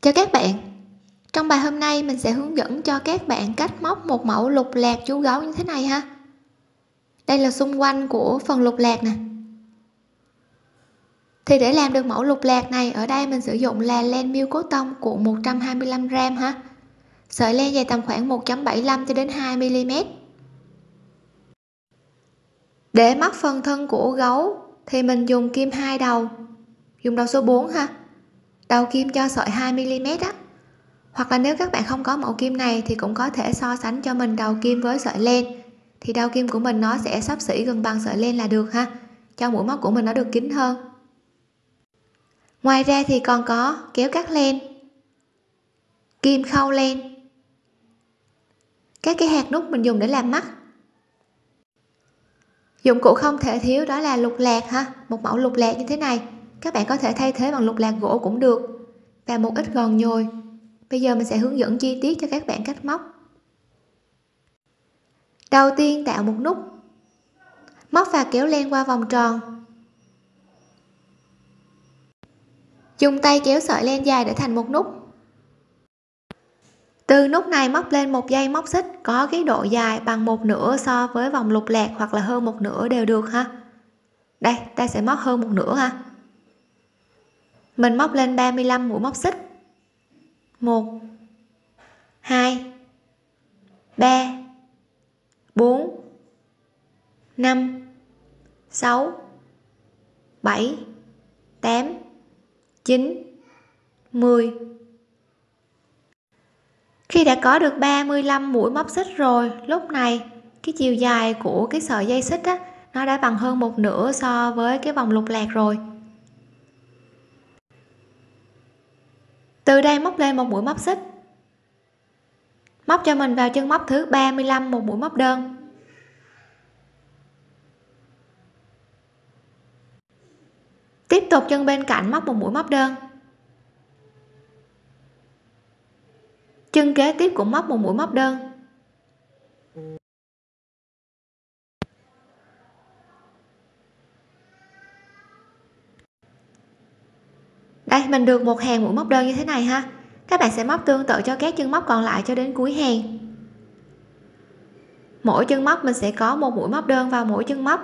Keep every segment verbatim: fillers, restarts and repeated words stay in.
Chào các bạn. Trong bài hôm nay mình sẽ hướng dẫn cho các bạn cách móc một mẫu lục lạc chú gấu như thế này ha. Đây là xung quanh của phần lục lạc nè. Thì để làm được mẫu lục lạc này, ở đây mình sử dụng là len miêu cốt tông cuộn một trăm hai mươi lăm gam ha. Sợi len dài tầm khoảng một chấm bảy lăm cho đến hai mi li mét. Để móc phần thân của gấu thì mình dùng kim hai đầu, dùng đầu số bốn ha. Đầu kim cho sợi hai mi li mét á. Hoặc là nếu các bạn không có mẫu kim này thì cũng có thể so sánh cho mình đầu kim với sợi len, thì đầu kim của mình nó sẽ xấp xỉ gần bằng sợi len là được ha, cho mũi móc của mình nó được kín hơn. Ngoài ra thì còn có kéo cắt len, kim khâu len, các cái hạt nút mình dùng để làm mắt. Dụng cụ không thể thiếu đó là lục lạc ha, một mẫu lục lạc như thế này, các bạn có thể thay thế bằng lục lạc gỗ cũng được, và một ít gòn nhồi. Bây giờ mình sẽ hướng dẫn chi tiết cho các bạn cách móc. Đầu tiên tạo một nút, móc và kéo len qua vòng tròn, dùng tay kéo sợi len dài để thành một nút. Từ nút này móc lên một dây móc xích có cái độ dài bằng một nửa so với vòng lục lạc, hoặc là hơn một nửa đều được ha. Đây, ta sẽ móc hơn một nửa ha. Mình móc lên ba mươi lăm mũi móc xích. một hai ba bốn năm sáu bảy tám chín mười. Khi đã có được ba mươi lăm mũi móc xích rồi, lúc này cái chiều dài của cái sợi dây xích á, nó đã bằng hơn một nửa so với cái vòng lục lạc rồi. Từ đây móc lên một mũi móc xích, móc cho mình vào chân móc thứ ba mươi lăm một mũi móc đơn. Tiếp tục chân bên cạnh móc một mũi móc đơn. Chân kế tiếp cũng móc một mũi móc đơn. Đây, mình được một hàng mũi móc đơn như thế này ha. Các bạn sẽ móc tương tự cho các chân móc còn lại cho đến cuối hàng. Mỗi chân móc mình sẽ có một mũi móc đơn vào mỗi chân móc.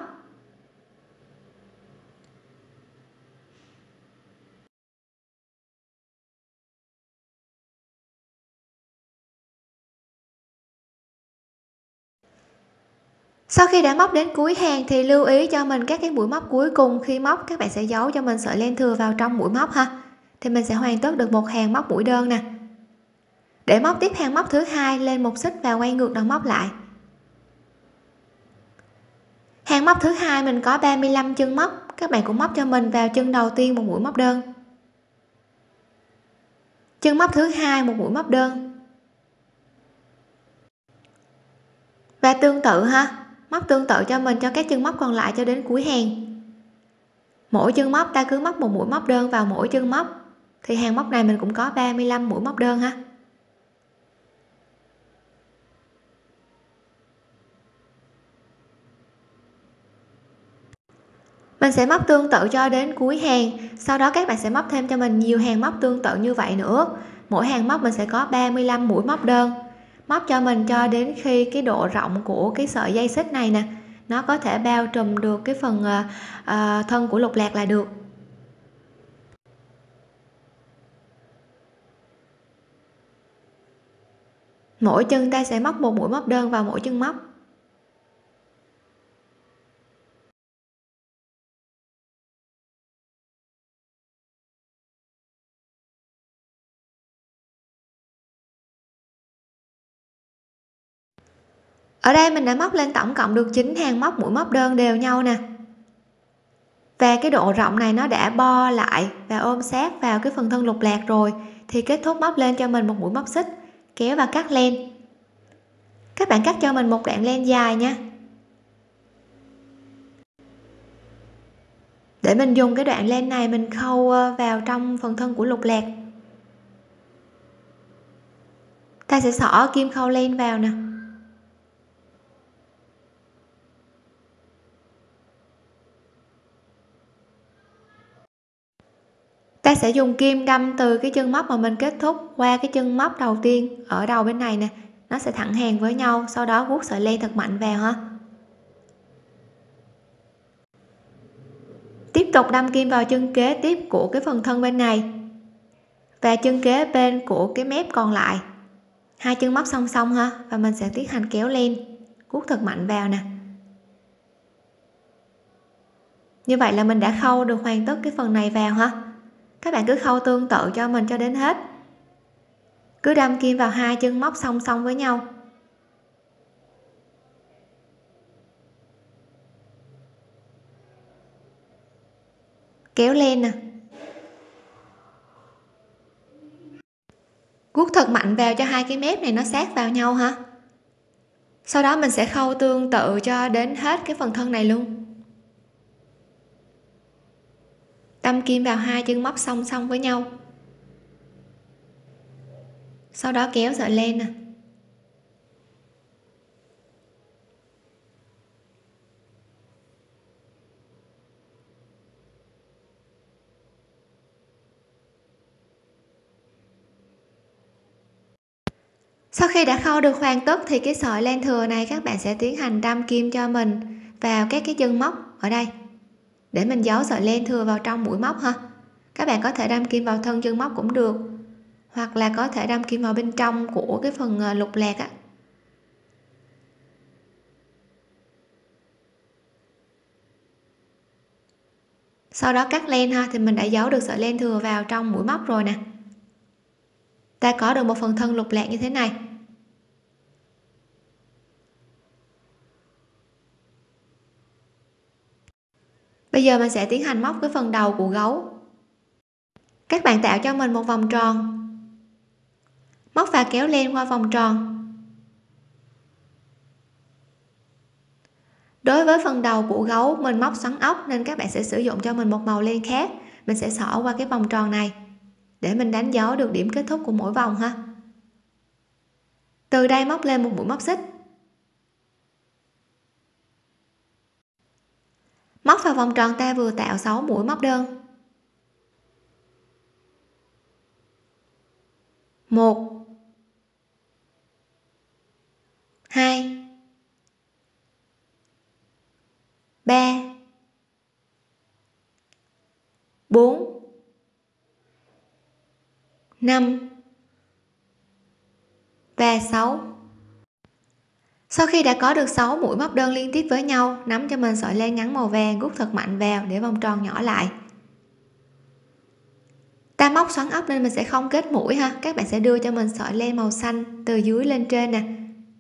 Sau khi đã móc đến cuối hàng thì lưu ý cho mình các cái mũi móc cuối cùng, khi móc các bạn sẽ giấu cho mình sợi len thừa vào trong mũi móc ha, thì mình sẽ hoàn tất được một hàng móc mũi đơn nè. Để móc tiếp hàng móc thứ hai, lên một xích và quay ngược đầu móc lại. Hàng móc thứ hai mình có ba mươi lăm chân móc, các bạn cũng móc cho mình vào chân đầu tiên một mũi móc đơn, chân móc thứ hai một mũi móc đơn, và tương tự ha, móc tương tự cho mình cho các chân móc còn lại cho đến cuối hàng. Mỗi chân móc ta cứ móc một mũi móc đơn vào mỗi chân móc, thì hàng móc này mình cũng có ba mươi lăm mũi móc đơn ha. Mình sẽ móc tương tự cho đến cuối hàng, sau đó các bạn sẽ móc thêm cho mình nhiều hàng móc tương tự như vậy nữa. Mỗi hàng móc mình sẽ có ba mươi lăm mũi móc đơn, móc cho mình cho đến khi cái độ rộng của cái sợi dây xích này nè, nó có thể bao trùm được cái phần uh, thân của lục lạc là được. Mỗi chân ta sẽ móc một mũi móc đơn vào mỗi chân móc. Ở đây mình đã móc lên tổng cộng được chín hàng móc mũi móc đơn đều nhau nè, và cái độ rộng này nó đã bo lại và ôm sát vào cái phần thân lục lạc rồi, thì kết thúc móc lên cho mình một mũi móc xích, kéo và cắt len. Các bạn cắt cho mình một đoạn len dài nha, để mình dùng cái đoạn len này mình khâu vào trong phần thân của lục lạc. Ta sẽ xỏ kim khâu len vào nè, ta sẽ dùng kim đâm từ cái chân móc mà mình kết thúc qua cái chân móc đầu tiên ở đầu bên này nè, nó sẽ thẳng hàng với nhau, sau đó vuốt sợi len thật mạnh vào ha. Tiếp tục đâm kim vào chân kế tiếp của cái phần thân bên này và chân kế bên của cái mép còn lại, hai chân móc song song ha, và mình sẽ tiến hành kéo len, vuốt thật mạnh vào nè. Như vậy là mình đã khâu được hoàn tất cái phần này vào ha. Các bạn cứ khâu tương tự cho mình cho đến hết, cứ đâm kim vào hai chân móc song song với nhau, kéo len nè, guốc thật mạnh vào cho hai cái mép này nó sát vào nhau ha. Sau đó mình sẽ khâu tương tự cho đến hết cái phần thân này luôn, đâm kim vào hai chân móc song song với nhau, sau đó kéo sợi len nè. Sau khi đã khâu được hoàn tất thì cái sợi len thừa này các bạn sẽ tiến hành đâm kim cho mình vào các cái chân móc ở đây để mình giấu sợi len thừa vào trong mũi móc ha. Các bạn có thể đâm kim vào thân chân móc cũng được, hoặc là có thể đâm kim vào bên trong của cái phần lục lạc á. Sau đó cắt len ha, thì mình đã giấu được sợi len thừa vào trong mũi móc rồi nè. Ta có được một phần thân lục lạc như thế này. Bây giờ mình sẽ tiến hành móc cái phần đầu của gấu. Các bạn tạo cho mình một vòng tròn, móc và kéo len qua vòng tròn. Đối với phần đầu của gấu mình móc xoắn ốc nên các bạn sẽ sử dụng cho mình một màu len khác. Mình sẽ xỏ qua cái vòng tròn này để mình đánh dấu được điểm kết thúc của mỗi vòng ha. Từ đây móc lên một mũi móc xích, móc vào vòng tròn ta vừa tạo sáu mũi móc đơn. một, hai, ba, bốn, năm và sáu. Sau khi đã có được sáu mũi móc đơn liên tiếp với nhau, nắm cho mình sợi len ngắn màu vàng, gút thật mạnh vào để vòng tròn nhỏ lại. Ta móc xoắn ốc nên mình sẽ không kết mũi ha, các bạn sẽ đưa cho mình sợi len màu xanh từ dưới lên trên nè.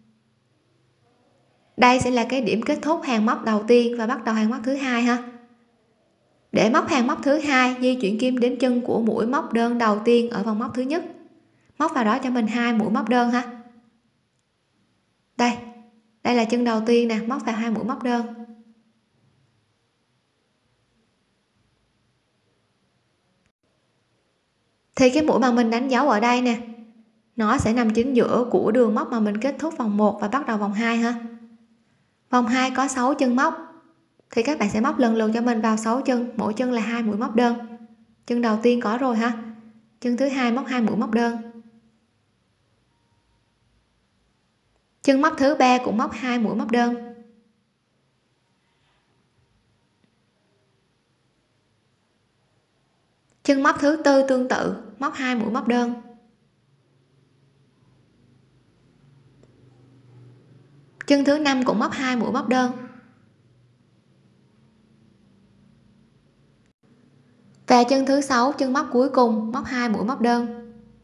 Đây sẽ là cái điểm kết thúc hàng móc đầu tiên và bắt đầu hàng móc thứ hai ha. Để móc hàng móc thứ hai, di chuyển kim đến chân của mũi móc đơn đầu tiên ở vòng móc thứ nhất, móc vào đó cho mình hai mũi móc đơn ha. Đây, đây là chân đầu tiên nè, móc vào hai mũi móc đơn. Thì cái mũi mà mình đánh dấu ở đây nè, nó sẽ nằm chính giữa của đường móc mà mình kết thúc vòng một và bắt đầu vòng hai ha. Vòng hai có sáu chân móc thì các bạn sẽ móc lần lượt cho mình vào sáu chân, mỗi chân là hai mũi móc đơn. Chân đầu tiên có rồi ha, chân thứ hai móc hai mũi móc đơn, chân móc thứ ba cũng móc hai mũi móc đơn, chân móc thứ tư tương tự móc hai mũi móc đơn, chân thứ năm cũng móc hai mũi móc đơn, và chân thứ sáu chân móc cuối cùng móc hai mũi móc đơn.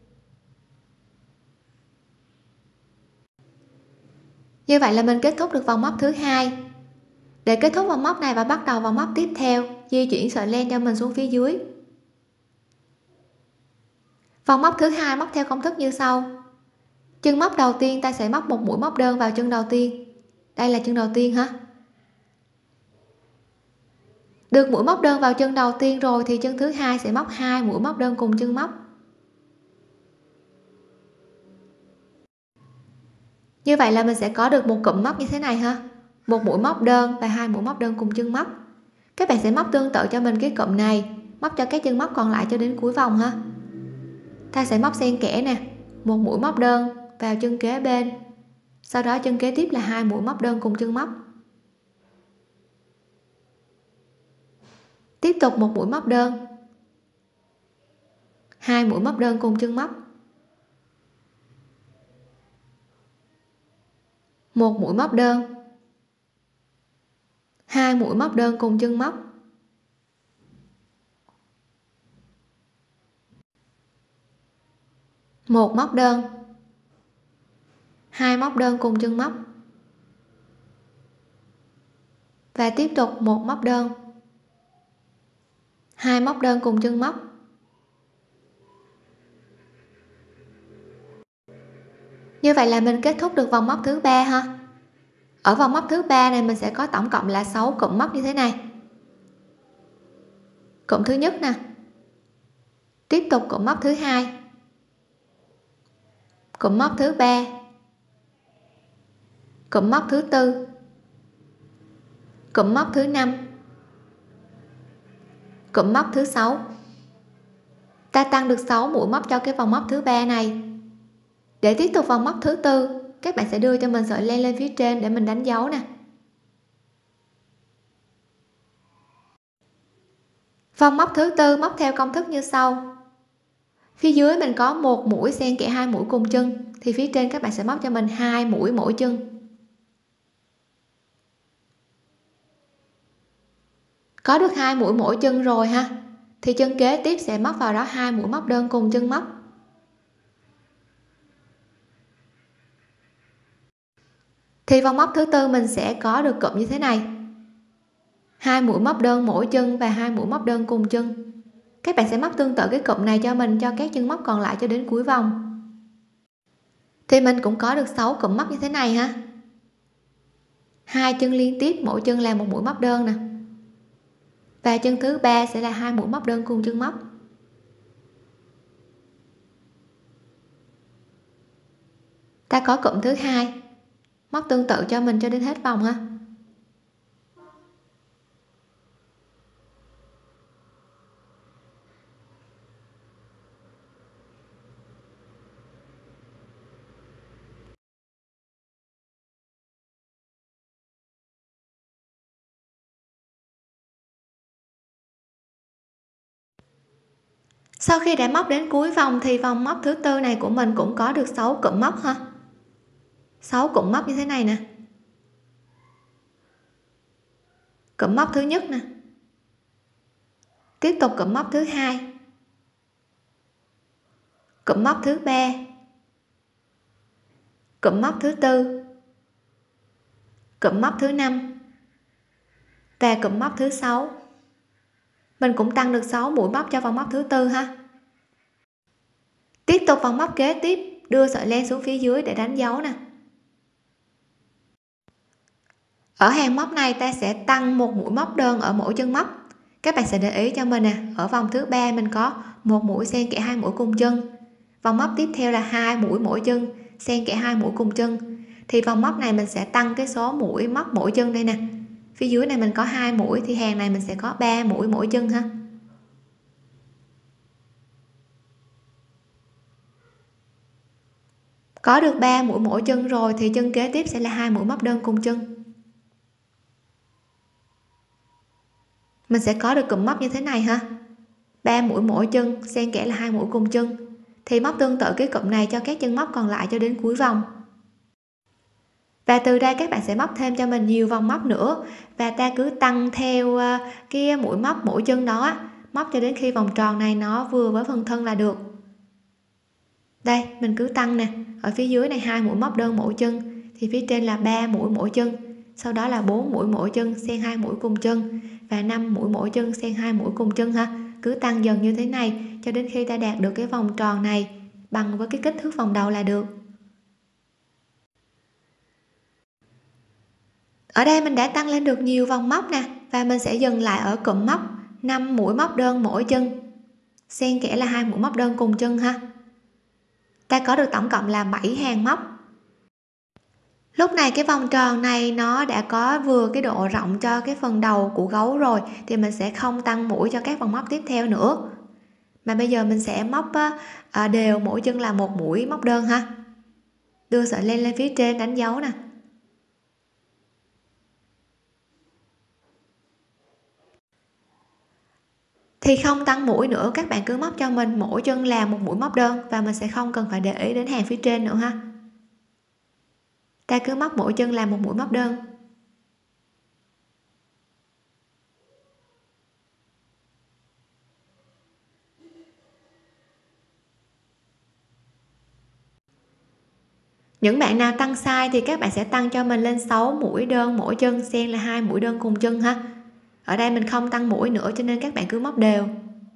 Như vậy là mình kết thúc được vòng móc thứ hai. Để kết thúc vòng móc này và bắt đầu vòng móc tiếp theo, di chuyển sợi len cho mình xuống phía dưới. Vòng móc thứ hai móc theo công thức như sau. Chân móc đầu tiên ta sẽ móc một mũi móc đơn vào chân đầu tiên. Đây là chân đầu tiên ha. Được mũi móc đơn vào chân đầu tiên rồi thì chân thứ hai sẽ móc hai mũi móc đơn cùng chân móc. Như vậy là mình sẽ có được một cụm móc như thế này ha, một mũi móc đơn và hai mũi móc đơn cùng chân móc. Các bạn sẽ móc tương tự cho mình cái cụm này móc cho các chân móc còn lại cho đến cuối vòng ha. Ta sẽ móc xen kẽ nè, một mũi móc đơn vào chân kế bên, sau đó chân kế tiếp là hai mũi móc đơn cùng chân móc, tiếp tục một mũi móc đơn, hai mũi móc đơn cùng chân móc, một mũi móc đơn, hai mũi móc đơn cùng chân móc, một móc đơn, hai móc đơn cùng chân móc, và tiếp tục một móc đơn, hai móc đơn cùng chân móc. Như vậy là mình kết thúc được vòng móc thứ ba ha. Ở vòng móc thứ ba này mình sẽ có tổng cộng là sáu cụm móc như thế này. Cụm thứ nhất nè, tiếp tục cụm móc thứ hai, cụm móc thứ ba, cụm móc thứ tư, cụm móc thứ năm, cụm móc thứ sáu. Ta tăng được sáu mũi móc cho cái vòng móc thứ ba này. Để tiếp tục vòng móc thứ tư, các bạn sẽ đưa cho mình sợi len lên phía trên để mình đánh dấu nè. Vòng móc thứ tư móc theo công thức như sau. Phía dưới mình có một mũi xen kẽ hai mũi cùng chân, thì phía trên các bạn sẽ móc cho mình hai mũi mỗi chân. Có được hai mũi mỗi chân rồi ha, thì chân kế tiếp sẽ móc vào đó hai mũi móc đơn cùng chân móc. Thì vòng móc thứ tư mình sẽ có được cụm như thế này, hai mũi móc đơn mỗi chân và hai mũi móc đơn cùng chân. Các bạn sẽ móc tương tự cái cụm này cho mình cho các chân móc còn lại cho đến cuối vòng. Thì mình cũng có được sáu cụm móc như thế này ha. Hai chân liên tiếp, mỗi chân là một mũi móc đơn nè, và chân thứ ba sẽ là hai mũi móc đơn cùng chân móc. Ta có cụm thứ hai, móc tương tự cho mình cho đến hết vòng ha. Sau khi đã móc đến cuối vòng thì vòng móc thứ tư này của mình cũng có được sáu cụm móc ha. sáu cụm móc như thế này nè. Cụm móc thứ nhất nè. Tiếp tục cụm móc thứ hai. Cụm móc thứ ba. Cụm móc thứ tư. Cụm móc thứ năm. Và cụm móc thứ sáu. Mình cũng tăng được sáu mũi móc cho vòng móc thứ tư ha. Tiếp tục vòng móc kế tiếp, đưa sợi len xuống phía dưới để đánh dấu nè. Ở hàng móc này ta sẽ tăng một mũi móc đơn ở mỗi chân móc. Các bạn sẽ để ý cho mình nè, ở vòng thứ ba mình có một mũi xen kẽ hai mũi cùng chân. Vòng móc tiếp theo là hai mũi mỗi chân, xen kẽ hai mũi cùng chân. Thì vòng móc này mình sẽ tăng cái số mũi móc mỗi chân đây nè. Phía dưới này mình có hai mũi thì hàng này mình sẽ có ba mũi mỗi chân ha. Có được ba mũi mỗi chân rồi thì chân kế tiếp sẽ là hai mũi móc đơn cùng chân. Mình sẽ có được cụm móc như thế này ha. ba mũi mỗi chân, xen kẽ là hai mũi cùng chân. Thì móc tương tự cái cụm này cho các chân móc còn lại cho đến cuối vòng. Và từ đây các bạn sẽ móc thêm cho mình nhiều vòng móc nữa, và ta cứ tăng theo cái mũi móc mỗi chân đó, móc cho đến khi vòng tròn này nó vừa với phần thân là được. Đây mình cứ tăng nè, ở phía dưới này hai mũi móc đơn mỗi chân, thì phía trên là ba mũi mỗi chân, sau đó là bốn mũi mỗi chân xen hai mũi cùng chân, và năm mũi mỗi chân xen hai mũi cùng chân ha. Cứ tăng dần như thế này cho đến khi ta đạt được cái vòng tròn này bằng với cái kích thước vòng đầu là được. Ở đây mình đã tăng lên được nhiều vòng móc nè, và mình sẽ dừng lại ở cụm móc năm mũi móc đơn mỗi chân, xen kẽ là hai mũi móc đơn cùng chân ha. Ta có được tổng cộng là bảy hàng móc. Lúc này cái vòng tròn này nó đã có vừa cái độ rộng cho cái phần đầu của gấu rồi, thì mình sẽ không tăng mũi cho các vòng móc tiếp theo nữa, mà bây giờ mình sẽ móc á, đều mỗi chân là một mũi móc đơn ha. Đưa sợi len lên phía trên đánh dấu nè. Thì không tăng mũi nữa, các bạn cứ móc cho mình mỗi chân là một mũi móc đơn, và mình sẽ không cần phải để ý đến hàng phía trên nữa ha. Ta cứ móc mỗi chân là một mũi móc đơn. Những bạn nào tăng size thì các bạn sẽ tăng cho mình lên sáu mũi đơn mỗi chân, xen là hai mũi đơn cùng chân ha. Ở đây mình không tăng mũi nữa cho nên các bạn cứ móc đều.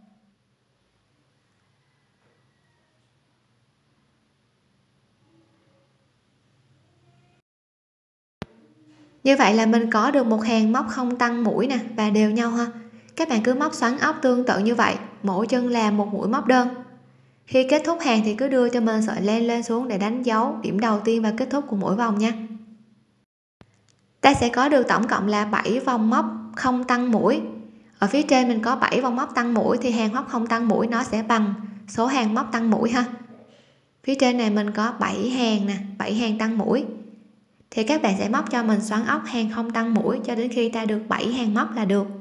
Như vậy là mình có được một hàng móc không tăng mũi nè và đều nhau ha. Các bạn cứ móc xoắn ốc tương tự như vậy, mỗi chân là một mũi móc đơn. Khi kết thúc hàng thì cứ đưa cho mình sợi len lên xuống để đánh dấu điểm đầu tiên và kết thúc của mỗi vòng nha. Ta sẽ có được tổng cộng là bảy vòng móc không tăng mũi. Ở phía trên mình có bảy vòng móc tăng mũi thì hàng móc không tăng mũi nó sẽ bằng số hàng móc tăng mũi ha. Phía trên này mình có bảy hàng nè, bảy hàng tăng mũi. Thì các bạn sẽ móc cho mình xoắn ốc hàng không tăng mũi cho đến khi ta được bảy hàng móc là được.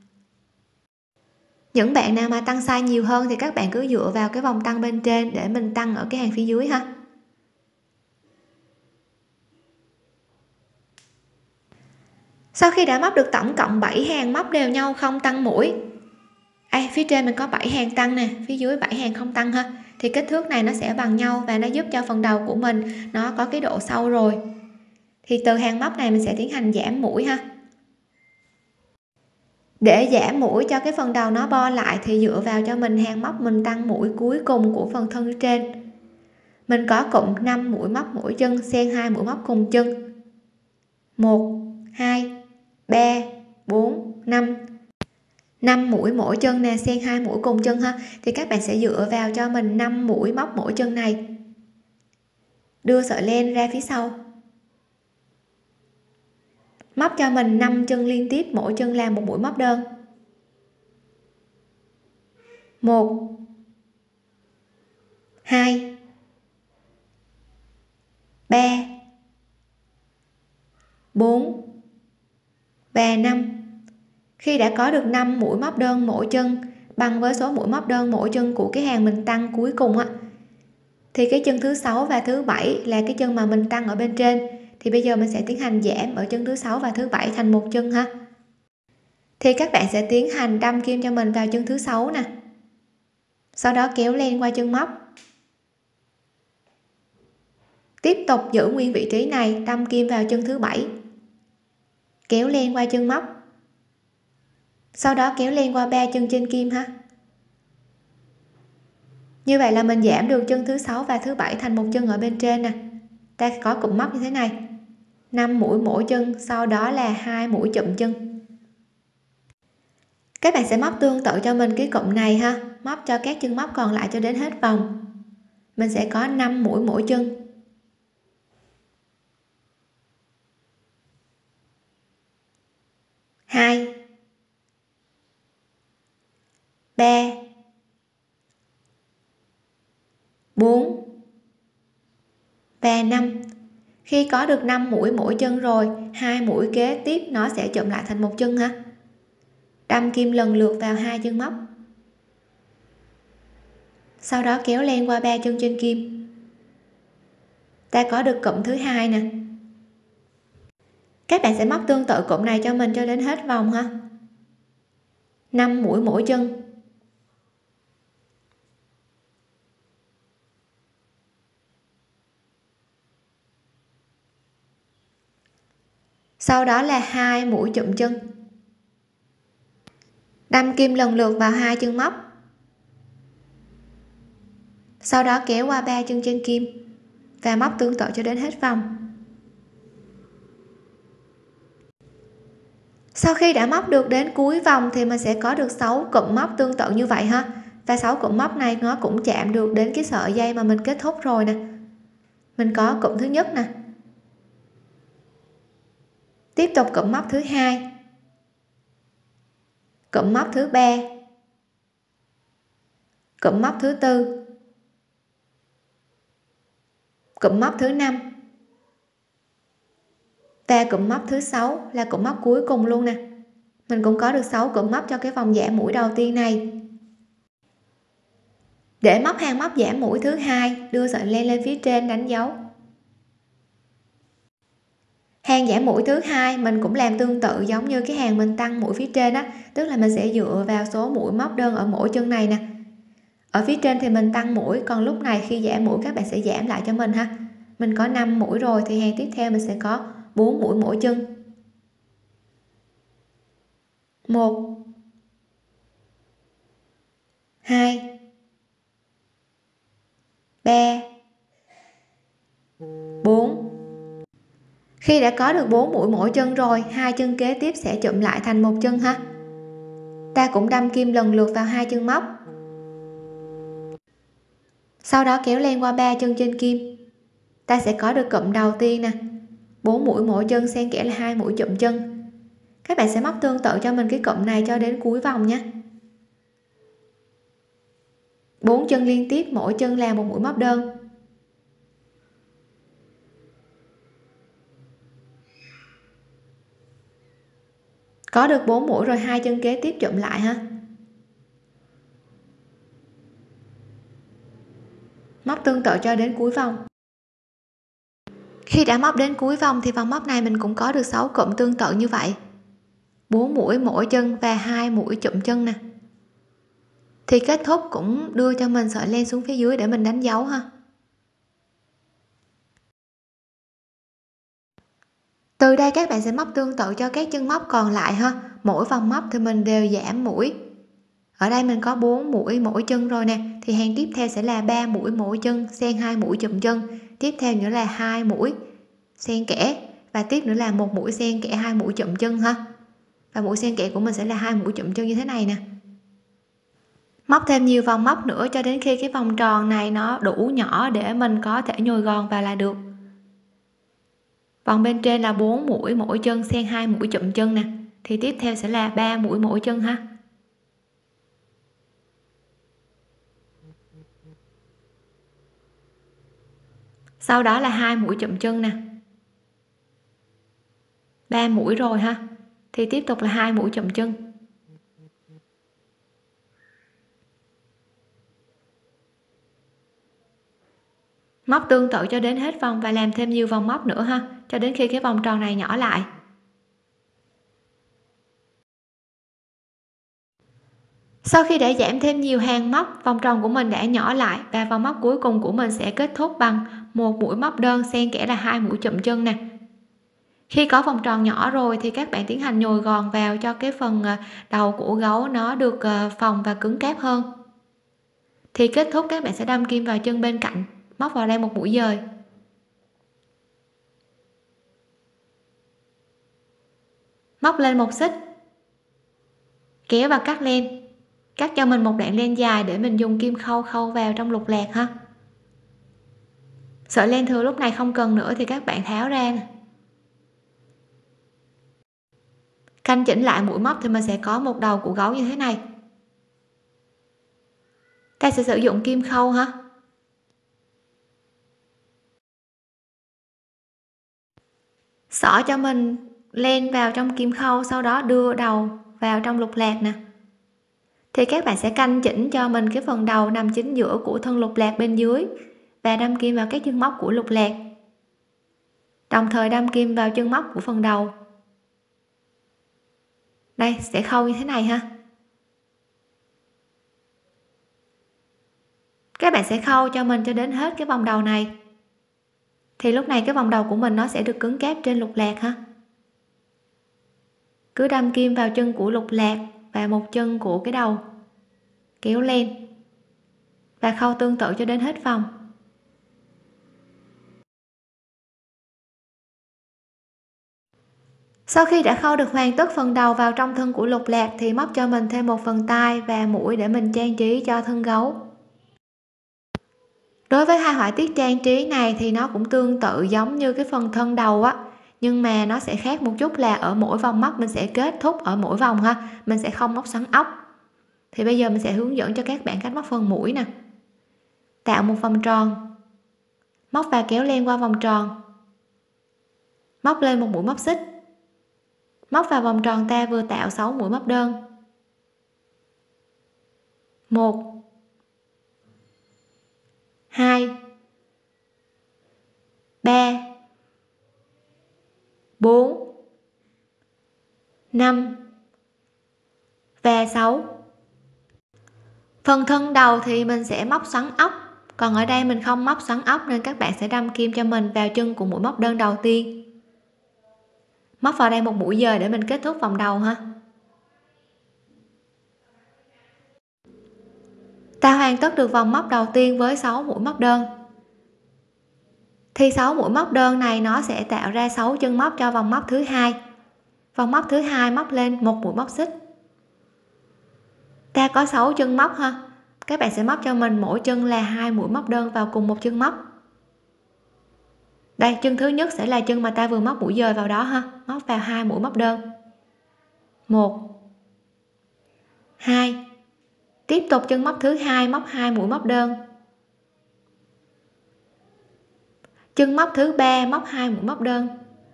Những bạn nào mà tăng size nhiều hơn thì các bạn cứ dựa vào cái vòng tăng bên trên để mình tăng ở cái hàng phía dưới ha. Sau khi đã móc được tổng cộng bảy hàng móc đều nhau không tăng mũi, à, phía trên mình có bảy hàng tăng nè, phía dưới bảy hàng không tăng ha, thì kích thước này nó sẽ bằng nhau và nó giúp cho phần đầu của mình nó có cái độ sâu rồi. Thì từ hàng móc này mình sẽ tiến hành giảm mũi ha. Để giảm mũi cho cái phần đầu nó bo lại thì dựa vào cho mình hàng móc mình tăng mũi cuối cùng của phần thân trên. Mình có cụm năm mũi móc mỗi chân, xen hai mũi móc cùng chân. một, hai, ba, bốn, năm. năm mũi mỗi chân nè, xen hai mũi cùng chân ha. Thì các bạn sẽ dựa vào cho mình năm mũi móc mỗi chân này. Đưa sợi len ra phía sau. Móc cho mình năm chân liên tiếp, mỗi chân làm một mũi móc đơn. một, hai, ba, bốn và năm. Khi đã có được năm mũi móc đơn mỗi chân bằng với số mũi móc đơn mỗi chân của cái hàng mình tăng cuối cùng á, thì cái chân thứ sáu và thứ bảy là cái chân mà mình tăng ở bên trên, thì bây giờ mình sẽ tiến hành giảm ở chân thứ sáu và thứ bảy thành một chân ha. Thì các bạn sẽ tiến hành đâm kim cho mình vào chân thứ sáu nè, sau đó kéo len qua chân móc, tiếp tục giữ nguyên vị trí này, đâm kim vào chân thứ bảy, kéo len qua chân móc, sau đó kéo len qua ba chân trên kim ha. Như vậy là mình giảm được chân thứ sáu và thứ bảy thành một chân ở bên trên nè. Ta có cụm móc như thế này, năm mũi mỗi chân, sau đó là hai mũi chụm chân. Các bạn sẽ móc tương tự cho mình cái cụm này ha, móc cho các chân móc còn lại cho đến hết vòng. Mình sẽ có năm mũi mỗi chân. hai, ba, bốn và năm. Khi có được năm mũi mỗi chân rồi, hai mũi kế tiếp nó sẽ chụm lại thành một chân ha. Đâm kim lần lượt vào hai chân móc, sau đó kéo len qua ba chân trên kim. Ta có được cụm thứ hai nè. Các bạn sẽ móc tương tự cụm này cho mình cho đến hết vòng ha. năm mũi mỗi chân. Sau đó là hai mũi chụm chân. Đâm kim lần lượt vào hai chân móc, sau đó kéo qua ba chân trên kim và móc tương tự cho đến hết vòng. Sau khi đã móc được đến cuối vòng thì mình sẽ có được sáu cụm móc tương tự như vậy ha, và sáu cụm móc này nó cũng chạm được đến cái sợi dây mà mình kết thúc rồi nè. Mình có cụm thứ nhất nè, Tiếp tục cụm móc thứ hai, cụm móc thứ ba, cụm móc thứ tư, cụm móc thứ năm và cụm móc thứ sáu là cụm móc cuối cùng luôn nè. Mình cũng có được sáu cụm móc cho cái vòng giảm mũi đầu tiên này. Để móc hàng móc giảm mũi thứ hai, đưa sợi len lên phía trên đánh dấu. Hàng giảm mũi thứ hai mình cũng làm tương tự giống như cái hàng mình tăng mũi phía trên á, tức là mình sẽ dựa vào số mũi móc đơn ở mỗi chân này nè. Ở phía trên thì mình tăng mũi, còn lúc này khi giảm mũi các bạn sẽ giảm lại cho mình ha. Mình có năm mũi rồi thì hàng tiếp theo mình sẽ có bốn mũi mỗi chân. một hai ba bốn. Khi đã có được bốn mũi mỗi chân rồi, hai chân kế tiếp sẽ chụm lại thành một chân ha. Ta cũng đâm kim lần lượt vào hai chân móc. Sau đó kéo len qua ba chân trên kim. Ta sẽ có được cụm đầu tiên nè. bốn mũi mỗi chân xen kẽ là hai mũi chụm chân. Các bạn sẽ móc tương tự cho mình cái cụm này cho đến cuối vòng nhé. bốn chân liên tiếp, mỗi chân là một mũi móc đơn. Có được bốn mũi rồi, hai chân kế tiếp chụm lại ha. Móc tương tự cho đến cuối vòng. Khi đã móc đến cuối vòng thì vòng móc này mình cũng có được sáu cụm tương tự như vậy. bốn mũi mỗi chân và hai mũi chụm chân nè. Thì kết thúc cũng đưa cho mình sợi len xuống phía dưới để mình đánh dấu ha. Từ đây các bạn sẽ móc tương tự cho các chân móc còn lại ha. Mỗi vòng móc thì mình đều giảm mũi. Ở đây mình có bốn mũi mỗi chân rồi nè, thì hàng tiếp theo sẽ là ba mũi mỗi chân xen hai mũi chụm chân, tiếp theo nữa là hai mũi xen kẽ và tiếp nữa là một mũi xen kẽ hai mũi chụm chân ha. Và mũi xen kẽ của mình sẽ là hai mũi chụm chân như thế này nè. Móc thêm nhiều vòng móc nữa cho đến khi cái vòng tròn này nó đủ nhỏ để mình có thể nhồi gòn vào là được. Vòng bên trên là bốn mũi mỗi chân xen hai mũi chụm chân nè, thì tiếp theo sẽ là ba mũi mỗi chân ha. Sau đó là hai mũi chụm chân nè. ba mũi rồi ha. Thì tiếp tục là hai mũi chụm chân. Móc tương tự cho đến hết vòng và làm thêm nhiều vòng móc nữa ha, cho đến khi cái vòng tròn này nhỏ lại. Sau khi đã giảm thêm nhiều hàng móc, vòng tròn của mình đã nhỏ lại và vòng móc cuối cùng của mình sẽ kết thúc bằng một mũi móc đơn xen kẽ là hai mũi chụm chân nè. Khi có vòng tròn nhỏ rồi thì các bạn tiến hành nhồi gòn vào cho cái phần đầu của gấu nó được phồng và cứng cáp hơn. Thì kết thúc các bạn sẽ đâm kim vào chân bên cạnh, móc vào đây một mũi dời. Móc lên một xích. Kéo và cắt len. Cắt cho mình một đoạn len dài để mình dùng kim khâu khâu vào trong lục lạc ha. Sợi len thừa lúc này không cần nữa thì các bạn tháo ra nè. Canh chỉnh lại mũi móc thì mình sẽ có một đầu của gấu như thế này. Ta sẽ sử dụng kim khâu ha. Xỏ cho mình len vào trong kim khâu, sau đó đưa đầu vào trong lục lạc nè. Thì các bạn sẽ canh chỉnh cho mình cái phần đầu nằm chính giữa của thân lục lạc bên dưới và đâm kim vào các chân móc của lục lạc. Đồng thời đâm kim vào chân móc của phần đầu. Đây sẽ khâu như thế này ha. Các bạn sẽ khâu cho mình cho đến hết cái vòng đầu này. Thì lúc này cái vòng đầu của mình nó sẽ được cứng cáp trên lục lạc ha. Cứ đâm kim vào chân của lục lạc và một chân của cái đầu, kéo len và khâu tương tự cho đến hết vòng. Sau khi đã khâu được hoàn tất phần đầu vào trong thân của lục lạc thì móc cho mình thêm một phần tai và mũi để mình trang trí cho thân gấu. Đối với hai họa tiết trang trí này thì nó cũng tương tự giống như cái phần thân đầu á, nhưng mà nó sẽ khác một chút là ở mỗi vòng móc mình sẽ kết thúc ở mỗi vòng ha, mình sẽ không móc xoắn ốc. Thì bây giờ mình sẽ hướng dẫn cho các bạn cách móc phần mũi nè. Tạo một vòng tròn, móc và kéo len qua vòng tròn, móc lên một mũi móc xích, móc vào vòng tròn ta vừa tạo sáu mũi móc đơn. Một, hai, ba, bốn, năm và sáu. Phần thân đầu thì mình sẽ móc xoắn ốc, còn ở đây mình không móc xoắn ốc nên các bạn sẽ đâm kim cho mình vào chân của mũi móc đơn đầu tiên. Móc vào đây một mũi dời để mình kết thúc vòng đầu ha. Ta hoàn tất được vòng móc đầu tiên với sáu mũi móc đơn. Thì sáu mũi móc đơn này nó sẽ tạo ra sáu chân móc cho vòng móc thứ hai. Vòng móc thứ hai móc lên một mũi móc xích. Ta có sáu chân móc ha. Các bạn sẽ móc cho mình mỗi chân là hai mũi móc đơn vào cùng một chân móc. Đây, chân thứ nhất sẽ là chân mà ta vừa móc mũi dời vào đó ha, móc vào hai mũi móc đơn. một, hai. Tiếp tục chân móc thứ hai móc hai mũi móc đơn. Chân móc thứ ba móc hai mũi móc đơn.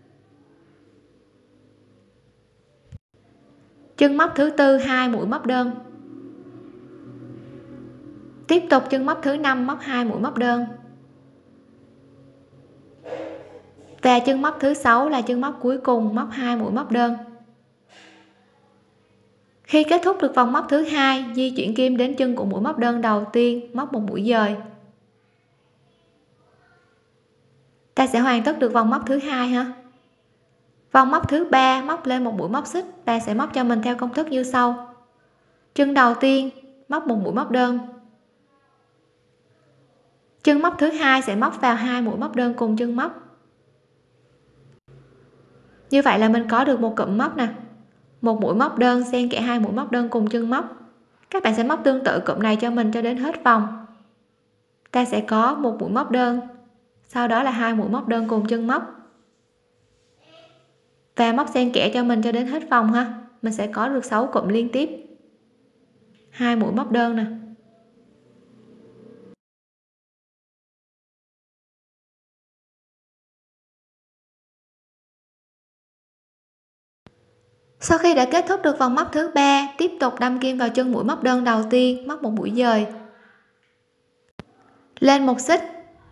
Chân móc thứ tư hai mũi móc đơn. Tiếp tục chân móc thứ năm móc hai mũi móc đơn. Và chân móc thứ sáu là chân móc cuối cùng móc hai mũi móc đơn. Khi kết thúc được vòng móc thứ hai, di chuyển kim đến chân của mũi móc đơn đầu tiên, móc một mũi dời. Ta sẽ hoàn tất được vòng móc thứ hai ha. Vòng móc thứ ba móc lên một mũi móc xích và sẽ móc cho mình theo công thức như sau. Chân đầu tiên móc một mũi móc đơn. Chân móc thứ hai sẽ móc vào hai mũi móc đơn cùng chân móc. Như vậy là mình có được một cụm móc nè. Một mũi móc đơn xen kẽ hai mũi móc đơn cùng chân móc. Các bạn sẽ móc tương tự cụm này cho mình cho đến hết vòng. Ta sẽ có một mũi móc đơn, sau đó là hai mũi móc đơn cùng chân móc. Và móc xen kẽ cho mình cho đến hết vòng ha. Mình sẽ có được sáu cụm liên tiếp. Hai mũi móc đơn nè. Sau khi đã kết thúc được vòng móc thứ ba, tiếp tục đâm kim vào chân mũi móc đơn đầu tiên, móc một mũi dời. Lên một xích.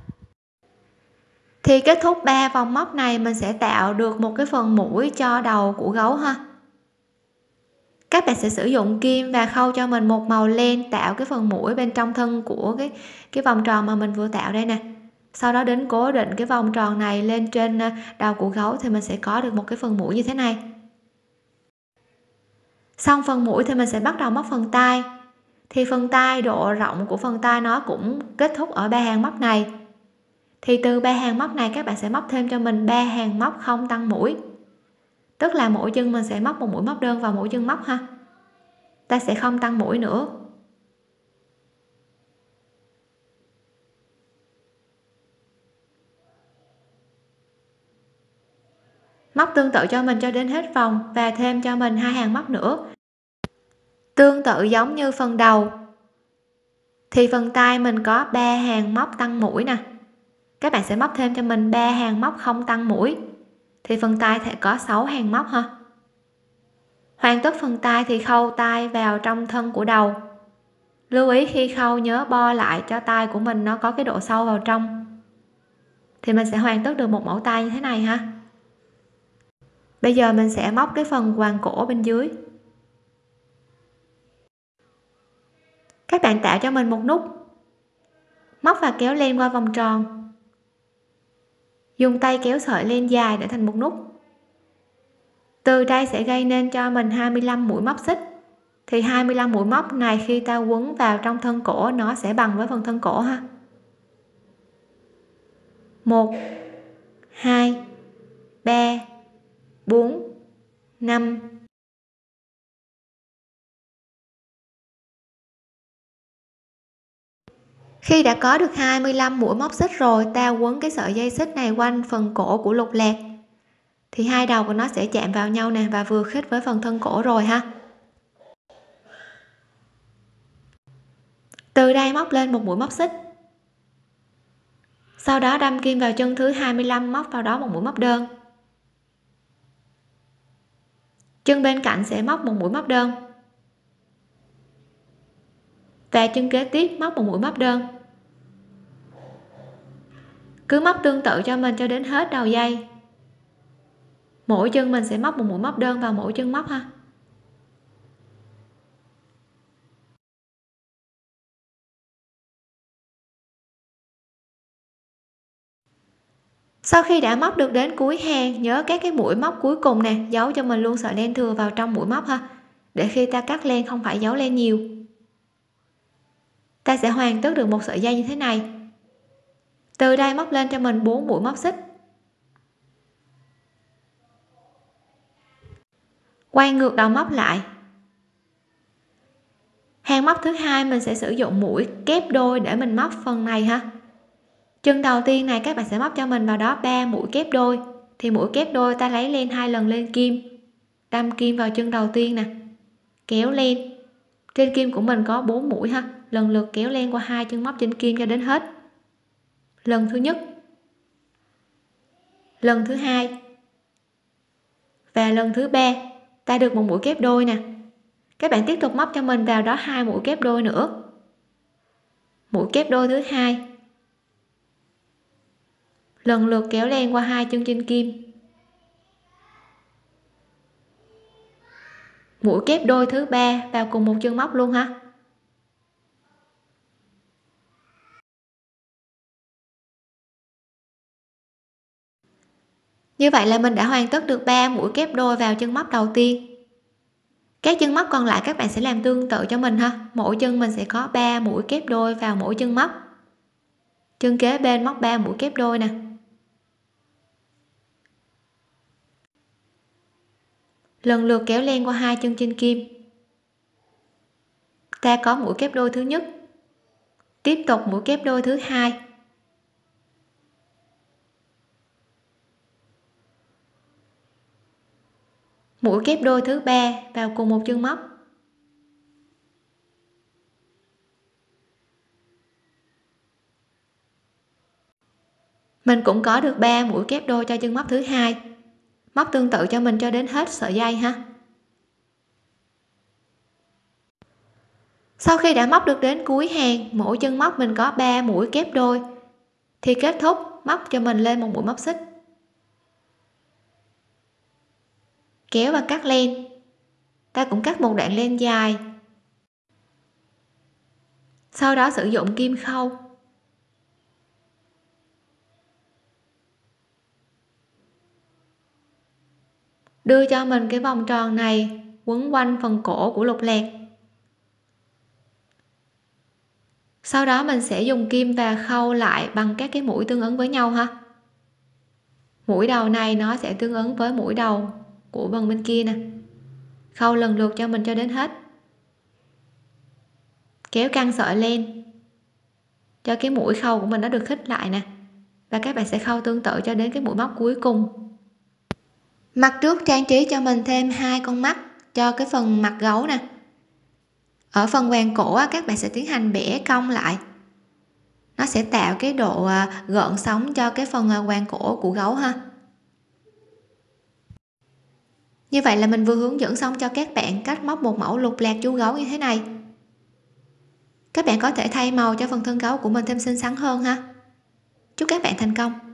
Thì kết thúc ba vòng móc này mình sẽ tạo được một cái phần mũi cho đầu của gấu ha. Các bạn sẽ sử dụng kim và khâu cho mình một màu len tạo cái phần mũi bên trong thân của cái cái vòng tròn mà mình vừa tạo đây nè. Sau đó đến cố định cái vòng tròn này lên trên đầu của gấu thì mình sẽ có được một cái phần mũi như thế này. Xong phần mũi thì mình sẽ bắt đầu móc phần tai. Thì phần tai, độ rộng của phần tai nó cũng kết thúc ở ba hàng móc này. Thì từ ba hàng móc này các bạn sẽ móc thêm cho mình ba hàng móc không tăng mũi. Tức là mỗi chân mình sẽ móc một mũi móc đơn vào mỗi chân móc ha. Ta sẽ không tăng mũi nữa. Móc tương tự cho mình cho đến hết vòng và thêm cho mình hai hàng móc nữa. Tương tự giống như phần đầu. Thì phần tai mình có ba hàng móc tăng mũi nè. Các bạn sẽ móc thêm cho mình ba hàng móc không tăng mũi. Thì phần tai sẽ có sáu hàng móc ha. Hoàn tất phần tai thì khâu tai vào trong thân của đầu. Lưu ý khi khâu nhớ bo lại cho tai của mình nó có cái độ sâu vào trong. Thì mình sẽ hoàn tất được một mẫu tai như thế này ha. Bây giờ mình sẽ móc cái phần quàng cổ bên dưới. Các bạn tạo cho mình một nút. Móc và kéo len qua vòng tròn. Dùng tay kéo sợi len dài để thành một nút. Từ đây sẽ gây nên cho mình hai mươi lăm mũi móc xích. Thì hai mươi lăm mũi móc này khi ta quấn vào trong thân cổ nó sẽ bằng với phần thân cổ ha. một, hai, ba, bốn, năm. Khi đã có được hai mươi lăm mũi móc xích rồi, ta quấn cái sợi dây xích này quanh phần cổ của lục lạc. thì hai đầu của nó sẽ chạm vào nhau nè và vừa khít với phần thân cổ rồi ha. Từ đây móc lên một mũi móc xích, sau đó đâm kim vào chân thứ hai mươi lăm, móc vào đó một mũi móc đơn, chân bên cạnh sẽ móc một mũi móc đơn và chân kế tiếp móc một mũi móc đơn. Cứ móc tương tự cho mình cho đến hết đầu dây. Mỗi chân mình sẽ móc một mũi móc đơn vào mỗi chân móc ha. Sau khi đã móc được đến cuối hàng, nhớ các cái mũi móc cuối cùng nè, giấu cho mình luôn sợi len thừa vào trong mũi móc ha, để khi ta cắt len không phải giấu len nhiều. Ta sẽ hoàn tất được một sợi dây như thế này. Từ đây móc lên cho mình bốn mũi móc xích, quay ngược đầu móc lại. Hàng móc thứ hai mình sẽ sử dụng mũi kép đôi để mình móc phần này ha. Chân đầu tiên này các bạn sẽ móc cho mình vào đó ba mũi kép đôi, thì mũi kép đôi ta lấy len hai lần lên kim, đâm kim vào chân đầu tiên nè, kéo len. Trên kim của mình có bốn mũi ha, lần lượt kéo len qua hai chân móc trên kim cho đến hết. Lần thứ nhất, lần thứ hai và lần thứ ba ta được một mũi kép đôi nè. Các bạn tiếp tục móc cho mình vào đó hai mũi kép đôi nữa, mũi kép đôi thứ hai, lần lượt kéo len qua hai chân trên kim, mũi kép đôi thứ ba vào cùng một chân móc luôn ha. Như vậy là mình đã hoàn tất được ba mũi kép đôi vào chân móc đầu tiên. Các chân móc còn lại các bạn sẽ làm tương tự cho mình ha, mỗi chân mình sẽ có ba mũi kép đôi vào mỗi chân móc. Chân kế bên móc ba mũi kép đôi nè, lần lượt kéo len qua hai chân trên kim, ta có mũi kép đôi thứ nhất, tiếp tục mũi kép đôi thứ hai, mũi kép đôi thứ ba vào cùng một chân móc, mình cũng có được ba mũi kép đôi cho chân móc thứ hai. Móc tương tự cho mình cho đến hết sợi dây ha. Sau khi đã móc được đến cuối hàng, mỗi chân móc mình có ba mũi kép đôi, thì kết thúc móc cho mình lên một mũi móc xích, kéo và cắt len. Ta cũng cắt một đoạn len dài, sau đó sử dụng kim khâu đưa cho mình cái vòng tròn này quấn quanh phần cổ của lục lạc. Sau đó mình sẽ dùng kim và khâu lại bằng các cái mũi tương ứng với nhau ha. Mũi đầu này nó sẽ tương ứng với mũi đầu của phần bên kia nè, khâu lần lượt cho mình cho đến hết, kéo căng sợi len cho cái mũi khâu của mình nó được khít lại nè, và các bạn sẽ khâu tương tự cho đến cái mũi móc cuối cùng. Mặt trước trang trí cho mình thêm hai con mắt cho cái phần mặt gấu nè. Ở phần quàng cổ các bạn sẽ tiến hành bẻ cong lại, nó sẽ tạo cái độ gợn sóng cho cái phần quàng cổ của gấu ha. Như vậy là mình vừa hướng dẫn xong cho các bạn cách móc một mẫu lục lạc chú gấu như thế này. Các bạn có thể thay màu cho phần thân gấu của mình thêm xinh xắn hơn ha. Chúc các bạn thành công.